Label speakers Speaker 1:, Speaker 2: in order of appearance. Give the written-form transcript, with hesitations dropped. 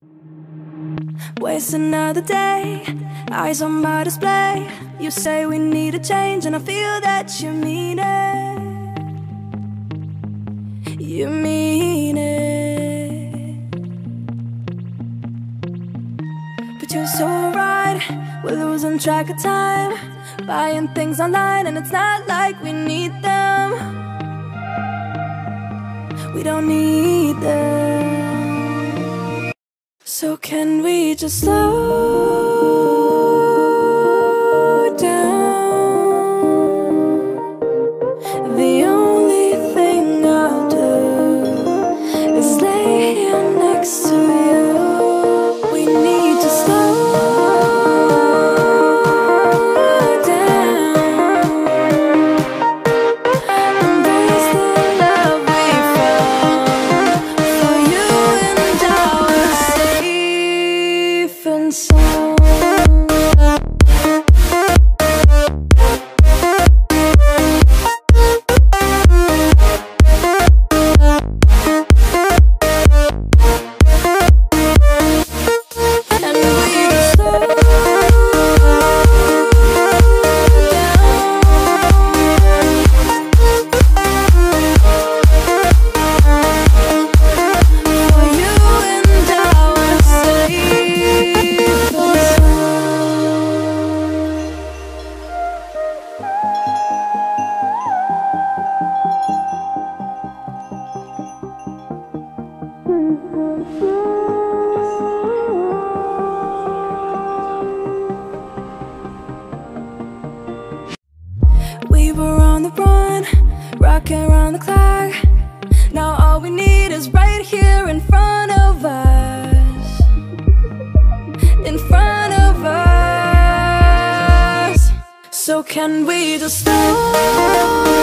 Speaker 1: Waste another day, eyes on my display. You say we need a change, and I feel that you mean it. You mean it. But you're so right, we're losing track of time, buying things online, and it's not like we need them. We don't need them. So can we just slow down? The only thing I'll do is lay here next to you. We need to slow down. Embrace the love we found. For you and I were safe and sound. We were on the run, rocking around the clock. Now all we need is right here in front of us. In front of us. So can we just slow